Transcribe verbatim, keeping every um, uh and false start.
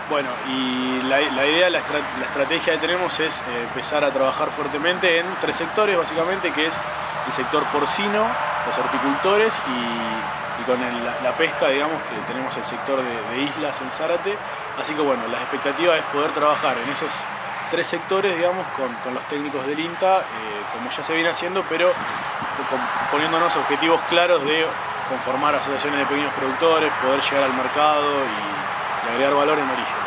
Bueno, y la, la idea, la, estra, la estrategia que tenemos es eh, empezar a trabajar fuertemente en tres sectores, básicamente, que es el sector porcino, los horticultores y, y con el, la, la pesca, digamos, que tenemos el sector de, de islas en Zárate. Así que bueno, la expectativa es poder trabajar en esos tres sectores, digamos, con, con los técnicos del INTA, eh, como ya se viene haciendo, pero con, poniéndonos objetivos claros de conformar asociaciones de pequeños productores, poder llegar al mercado y, y agregar valor en origen.